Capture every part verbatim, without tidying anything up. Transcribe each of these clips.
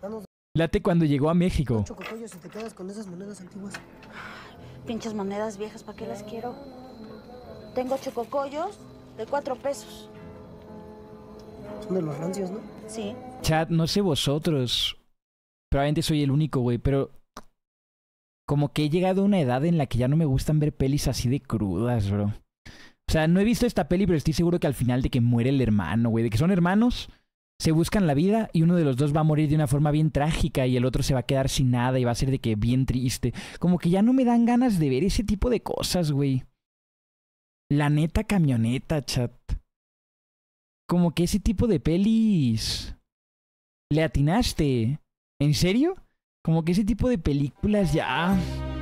Danos Late cuando llegó a México. ocho cocollos y te quedas con esas monedas antiguas. Pinches monedas viejas, ¿para qué las quiero? Tengo chococollos de cuatro pesos. Son de los rancios, ¿no? Sí. Chat, no sé vosotros. Probablemente soy el único, güey, pero... Como que he llegado a una edad en la que ya no me gustan ver pelis así de crudas, bro. O sea, no he visto esta peli, pero estoy seguro que al final de que muere el hermano, güey. De que son hermanos, se buscan la vida y uno de los dos va a morir de una forma bien trágica y el otro se va a quedar sin nada y va a ser de que bien triste. Como que ya no me dan ganas de ver ese tipo de cosas, güey. La neta camioneta, chat. Como que ese tipo de pelis... Le atinaste. ¿En serio? Como que ese tipo de películas ya...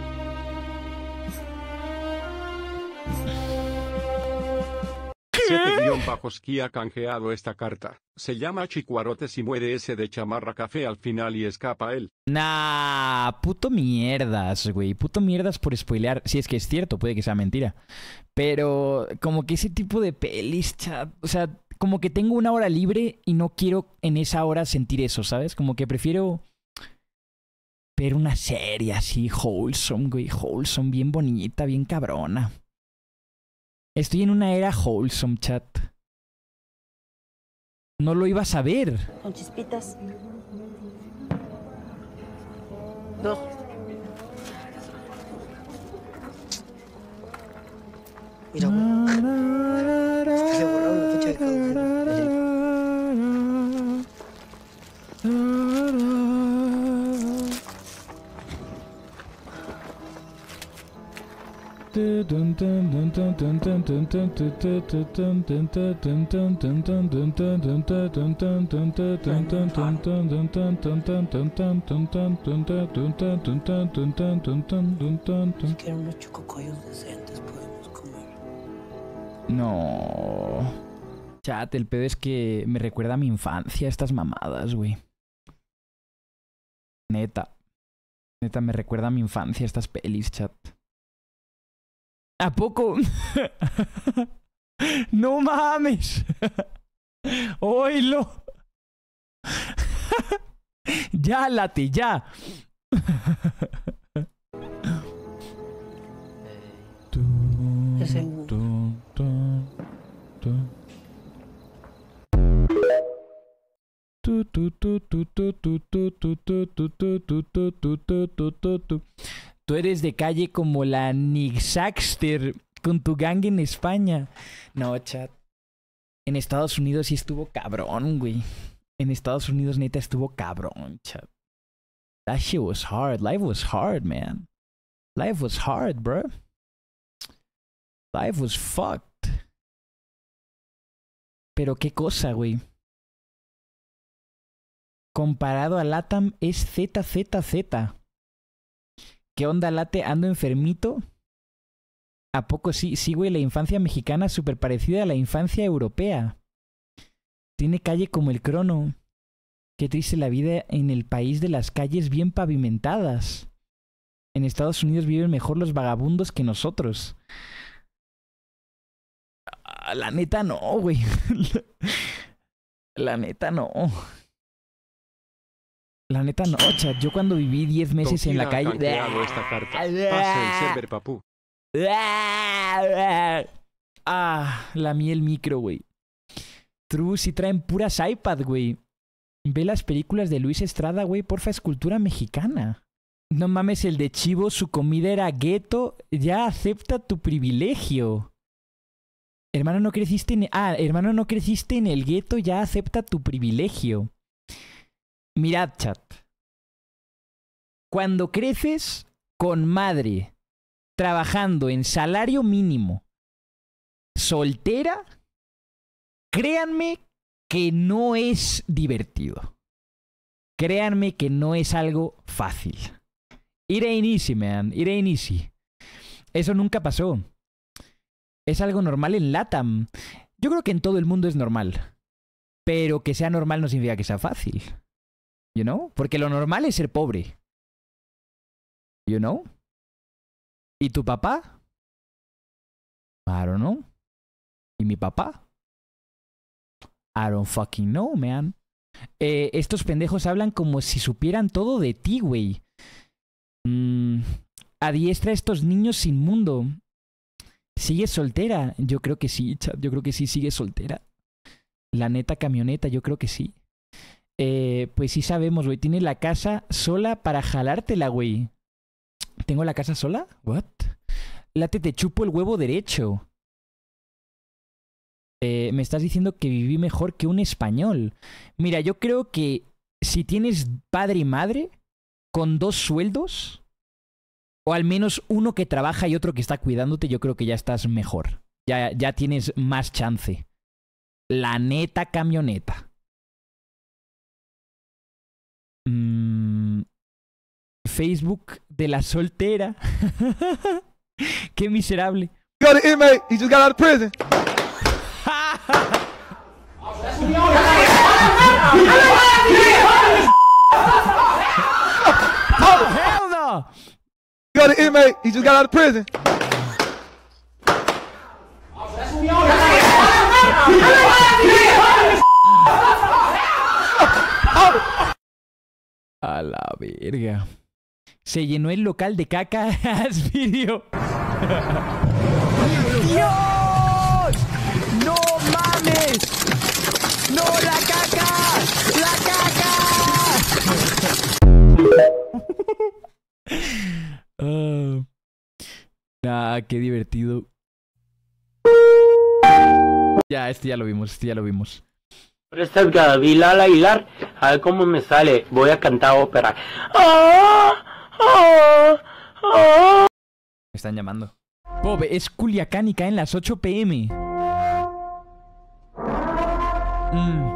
Sete-Bajosky ha canjeado esta carta. Se llama Chicuarotes y muere ese de chamarra café al final y escapa él. Nah, puto mierdas, güey. Puto mierdas por spoilear. Si es que es cierto, puede que sea mentira. Pero como que ese tipo de pelis, chat... O sea, como que tengo una hora libre y no quiero en esa hora sentir eso, ¿sabes? Como que prefiero... ver una serie así, wholesome, güey. Wholesome, bien bonita, bien cabrona. Estoy en una era wholesome, chat. No lo ibas a ver. Con chispitas. Dos. Mira, güey. Es que se borraron la fecha de caducidad. Si quieren unos chococollos decentes, podemos comer. No. Chat, el pedo es que me recuerda a mi infancia estas mamadas, güey. Neta. Neta, me recuerda a mi infancia estas pelis, chat. ¿A poco? ¡No mames! ¡Oílo! ¡Ya, late, ya! Es el... Tú eres de calle como la Nick Saxter con tu gang en España. No, chat. En Estados Unidos sí estuvo cabrón, güey. En Estados Unidos neta estuvo cabrón, chat. That shit was hard. Life was hard, man. Life was hard, bro. Life was fucked. Pero qué cosa, güey. Comparado a LATAM es Z Z Z. ¿Qué onda, late? ¿Ando enfermito? ¿A poco sí? Sí, güey, la infancia mexicana es súper parecida a la infancia europea. Tiene calle como el Crono. Qué triste la vida en el país de las calles bien pavimentadas. En Estados Unidos viven mejor los vagabundos que nosotros. La neta no, güey. La neta no. La neta no, chat. Yo cuando viví diez meses en la calle... Esta carta. Pase el server, papú. Ah, la miel micro, güey. True, si traen puras iPad, güey. Ve las películas de Luis Estrada, güey. Porfa, es cultura mexicana. No mames, el de Chivo, su comida era gueto. Ya acepta tu privilegio. Hermano, no creciste en... Ah, hermano, no creciste en el gueto. Ya acepta tu privilegio. Mirad, chat. Cuando creces con madre, trabajando en salario mínimo, soltera, créanme que no es divertido. Créanme que no es algo fácil. It ain't easy, man. It ain't easy. Eso nunca pasó. Es algo normal en LATAM. Yo creo que en todo el mundo es normal. Pero que sea normal no significa que sea fácil. You know? Porque lo normal es ser pobre. You know? ¿Y tu papá? I don't know. ¿Y mi papá? I don't fucking know, man. Eh, estos pendejos hablan como si supieran todo de ti, güey. Mm, adiestra a estos niños sin mundo. ¿Sigue soltera? Yo creo que sí, chat. Yo creo que sí, sigue soltera. La neta camioneta, yo creo que sí. Eh, pues sí sabemos, güey. Tiene la casa sola para jalártela, güey. ¿Tengo la casa sola? ¿What? Late, te chupo el huevo derecho. Eh, me estás diciendo que viví mejor que un español. Mira, yo creo que si tienes padre y madre con dos sueldos, o al menos uno que trabaja y otro que está cuidándote, yo creo que ya estás mejor. Ya, ya tienes más chance. La neta camioneta. Mm, Facebook de la soltera. Qué miserable. Got an inmate. He just got out of prison. Oh, hell no! Got an inmate. He just got out of prison. A la verga. Se llenó el local de caca. Haz vídeo. ¡Dios! ¡No mames! ¡No, la caca! ¡La caca! uh, nah, qué divertido. Ya, este ya lo vimos, este ya lo vimos. Esta es Gabriela Aguilar, a ver cómo me sale. Voy a cantar ópera. ¡Ah! ¡Ah! ¡Ah! Me están llamando. Bob, es Culiacán y caen las ocho pe eme. Mm.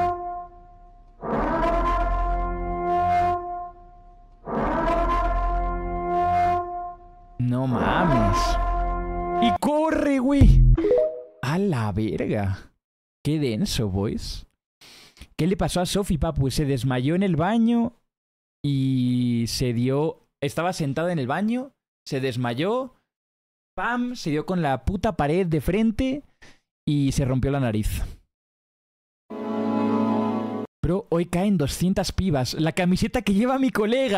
No mames. Y corre, güey. A la verga. Qué denso, boys. ¿Qué le pasó a Sophie, papu? Se desmayó en el baño y se dio... Estaba sentada en el baño, se desmayó, pam, se dio con la puta pared de frente y se rompió la nariz. Bro, hoy caen doscientas pibas. La camiseta que lleva mi colega.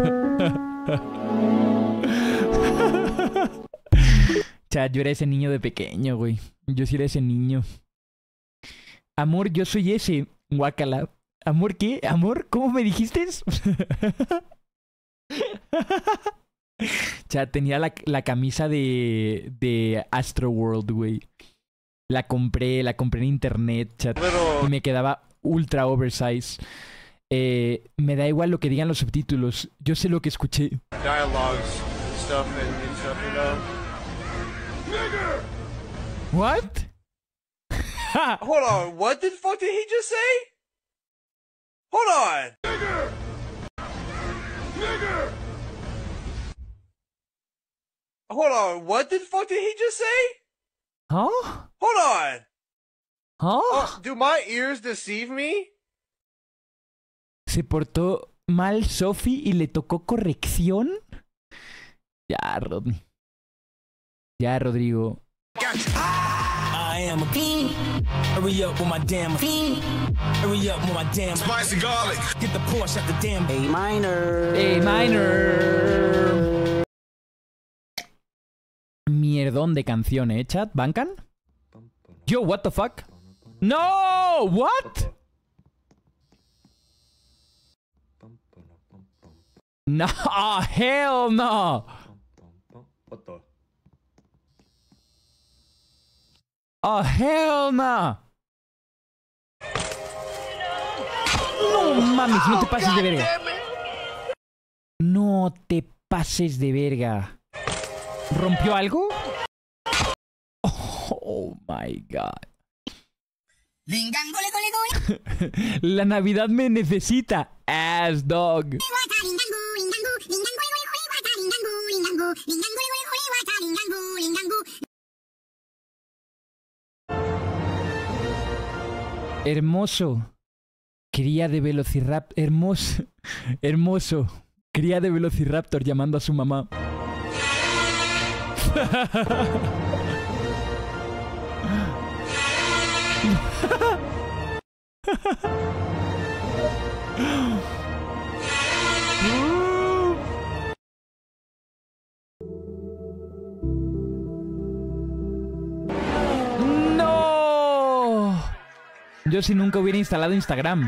Chat, yo era ese niño de pequeño, güey. Yo sí era ese niño. Amor, yo soy ese. Guácala. ¿Amor qué? ¿Amor? ¿Cómo me dijiste? Chat, tenía la, la camisa de, de Astroworld, güey. La compré, la compré en internet, chat. Y me quedaba ultra oversize. Eh, me da igual lo que digan los subtítulos. Yo sé lo que escuché. Dialogues, stuff and, and stuff, you know. What? Hold on, what the fuck did he just say? Hold on. Nigger! Nigger! Hold on, what the fuck did he just say? ¿Ah? Hold on. ¿Ah? Oh, do my ears deceive me? ¿Se portó mal Sophie y le tocó corrección? Ya, Rodney. Ya, Rodrigo. I am a king. Hurry up with my damn king. Hurry up with my damn spicy garlic. Get the Porsche at the damn A minor. A minor. Mierdón de canción, ¿eh, chat? ¿Bancan? Yo, what the fuck? No, what? No, oh, hell no. Oh, hell no. No mames, no te pases de verga. No te pases de verga. ¿Rompió algo? Oh my god. La Navidad me necesita. Ass dog. Hermoso. Cría de Velociraptor. Hermoso. Hermoso. Cría de Velociraptor llamando a su mamá. ¡No! Yo si nunca hubiera instalado Instagram.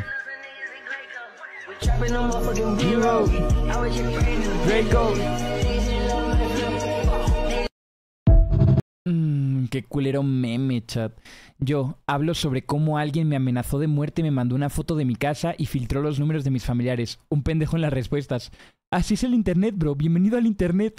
Mmm, qué culero meme, chat. Yo hablo sobre cómo alguien me amenazó de muerte, me mandó una foto de mi casa y filtró los números de mis familiares. Un pendejo en las respuestas. Así es el internet, bro. Bienvenido al internet.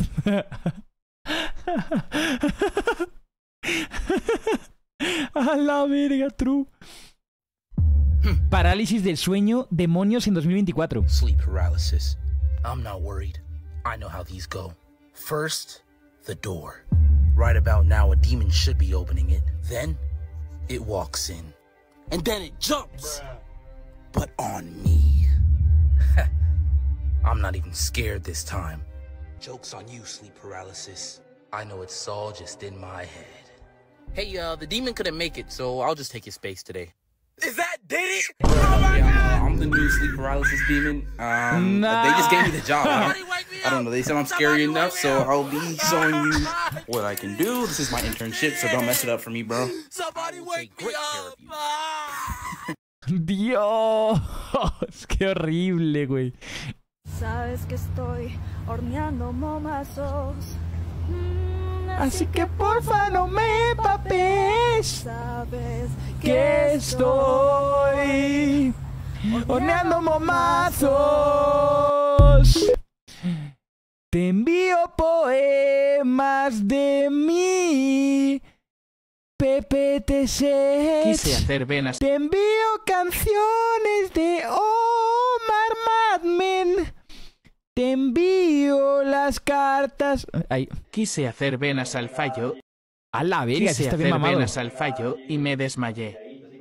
A la verga, true. Parálisis del sueño, demonios en dos mil veinticuatro. Sleep paralysis. I'm not worried. I know how these go. First, the door. Right about now, a demon should be opening it. Then, it walks in. And then it jumps. But on me. I'm not even scared this time. Joke's on you, sleep paralysis. I know it's all just in my head. Hey, uh, the demon couldn't make it, so I'll just take his space today. Is that Diddy? Oh my yeah, God! I'm the new sleep paralysis demon. Um, nah. They just gave me the job. I don't, I don't know. They said I'm scary enough, so I'll be showing you what I can do. This is my internship, so don't mess it up for me, bro. Somebody wake me up. Dios, qué horrible, güey. Sabes que estoy horneando momazos. Así que porfa no me papes. Sabes que estoy horneando momazos. Te envío poemas de mí, Pepe T C. Quise hacer venas. Te envío canciones de Omar Madmen. Te envío las cartas. Ay. Quise hacer venas al fallo. A la verga, Quise está bien hacer mamado. venas al fallo y me desmayé.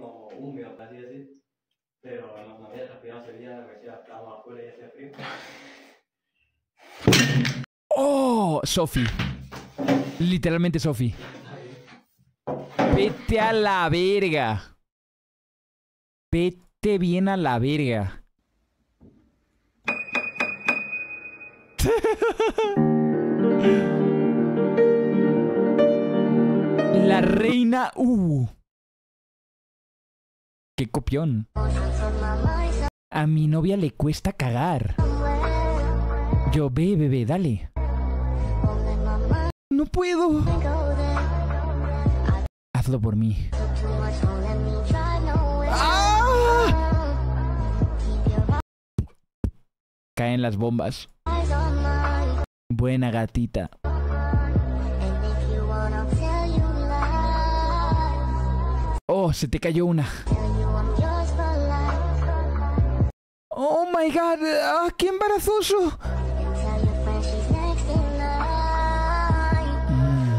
Oh, Sophie. Literalmente Sophie. Vete a la verga. Vete bien a la verga. La reina U. Qué copión. A mi novia le cuesta cagar. Yo, ve, bebé, dale. No puedo. Hazlo por mí. ¡Ah! Caen las bombas. Buena gatita. Oh, se te cayó una. Oh my god, ah, qué embarazoso. Mm.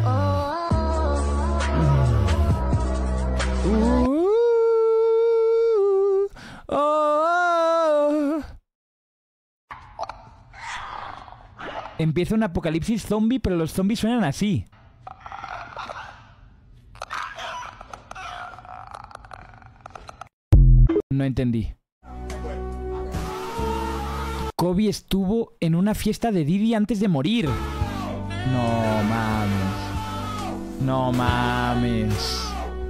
Uh, oh. Empieza un apocalipsis zombie, pero los zombies suenan así. No entendí. Kobe estuvo en una fiesta de Didi antes de morir. No mames. No mames.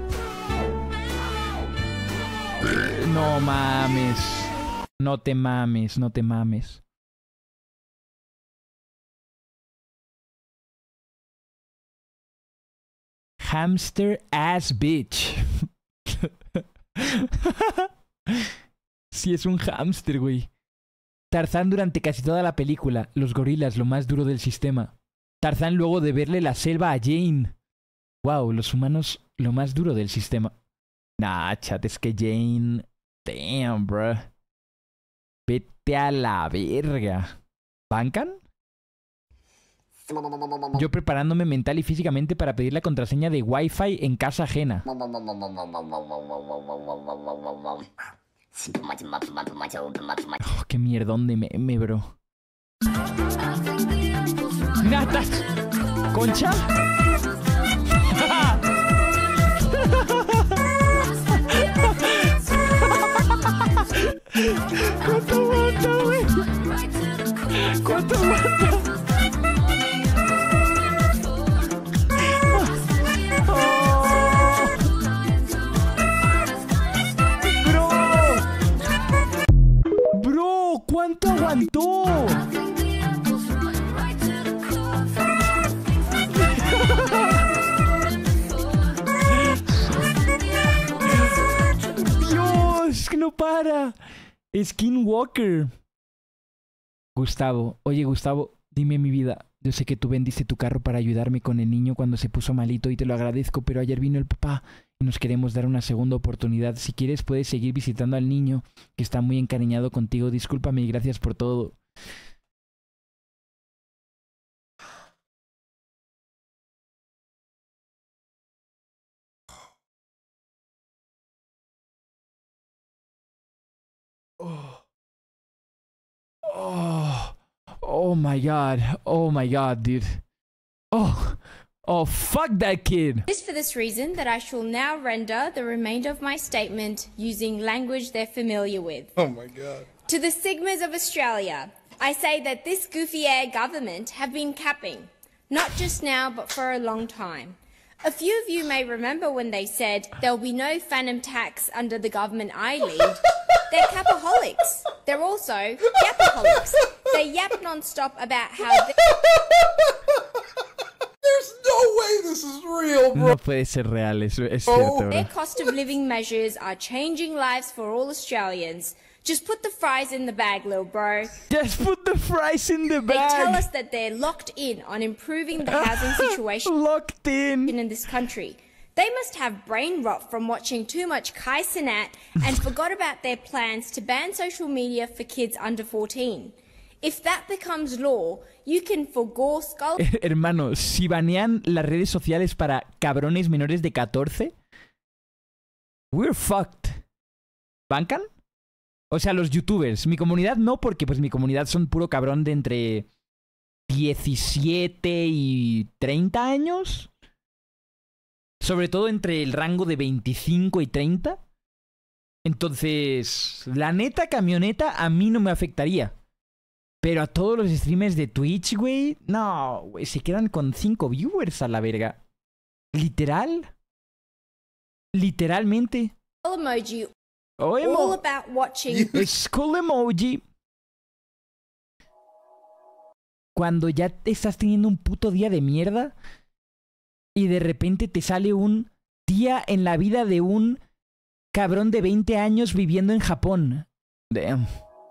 No mames. No te mames, no te mames. Hamster ass bitch. Sí, es un hámster, güey. Tarzán durante casi toda la película. Los gorilas, lo más duro del sistema. Tarzán luego de verle la selva a Jane. Wow, los humanos, lo más duro del sistema. Nah, chat, es que Jane... Damn, bro. Vete a la verga. ¿Bancan? Yo preparándome mental y físicamente para pedir la contraseña de Wi-Fi en casa ajena. Oh, qué mierdón de meme, bro. ¡Nata! ¿Concha? ¿Cuánto aguanta, güey? ¿Cuánto aguanta? ¿Cuánto aguantó? Dios, que no para. Skinwalker. Gustavo, oye Gustavo, dime mi vida. Yo sé que tú vendiste tu carro para ayudarme con el niño cuando se puso malito y te lo agradezco, pero ayer vino el papá y nos queremos dar una segunda oportunidad. Si quieres puedes seguir visitando al niño, que está muy encariñado contigo. Discúlpame y gracias por todo. Oh. Oh. Oh my god. Oh my god, dude. Oh. Oh, fuck that kid. It is for this reason that I shall now render the remainder of my statement using language they're familiar with. Oh my god. To the Sigmas of Australia, I say that this goofy air government have been capping, not just now but for a long time. A few of you may remember when they said there'll be no phantom tax under the government I lead. They're capaholics. They're also yapaholics. They yap non-stop about how they... There's no way this is real, bro. No puede ser real, es, es cierto, bro. Their cost of living measures are changing lives for all Australians. Just put the fries in the bag, little bro. Just put the fries in the bag. They tell us that they're locked in on improving the housing situation locked in. in this country. They must have brain rot from watching too much Kai Cenat and forgot about their plans to ban social media for kids under fourteen. If that becomes law, you can forgo skull... Hermano, si banean las redes sociales para cabrones menores de catorce, we're fucked. ¿Bancan? O sea, los youtubers. Mi comunidad no, porque pues mi comunidad son puro cabrón de entre diecisiete y treinta años. Sobre todo entre el rango de veinticinco y treinta. Entonces, la neta camioneta a mí no me afectaría. Pero a todos los streamers de Twitch, güey, no, güey, se quedan con cinco viewers a la verga. ¿Literal? Literalmente. emoji. Oh, emo. All about watching. Skull emoji. Cuando ya te estás teniendo un puto día de mierda y de repente te sale un día en la vida de un cabrón de veinte años viviendo en Japón. Damn.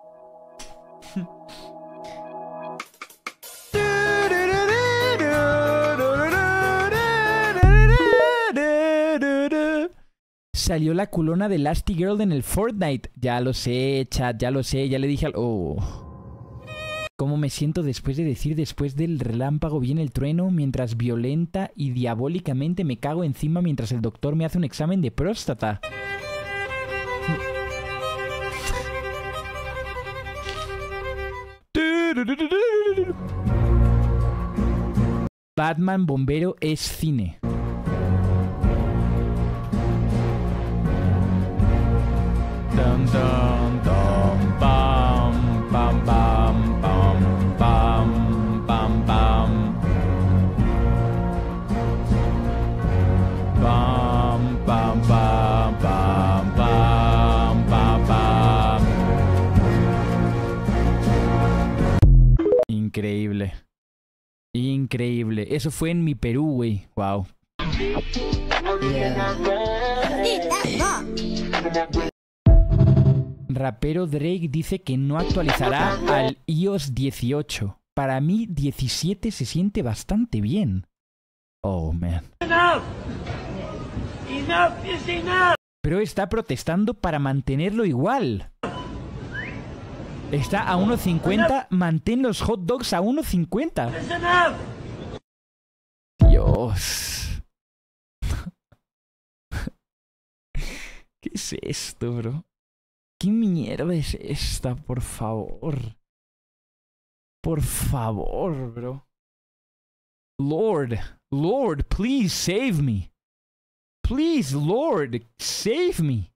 Salió la culona de Lasty Girl en el Fortnite. Ya lo sé, chat, ya lo sé. Ya le dije al... Oh. ¿Cómo me siento después de decir después del relámpago viene el trueno? Mientras violenta y diabólicamente me cago encima mientras el doctor me hace un examen de próstata. Batman Bombero es cine. Dum, dum, dum, bam, bam, bam, bam, bam, bam, bam. Bam, bam, bam, bam, bam, bam, bam. Increíble. Increíble. Eso fue en mi Perú, güey. Wow. Rapero Drake dice que no actualizará al iOS dieciocho. Para mí, diecisiete se siente bastante bien. Oh, man. Enough. Enough is enough. Pero está protestando para mantenerlo igual. Está a uno cincuenta. Mantén los hot dogs a uno cincuenta. Dios. ¿Qué es esto, bro? ¿Qué mierda es esta? Por favor. Por favor, bro. Lord. Lord, please save me. Please, Lord, save me.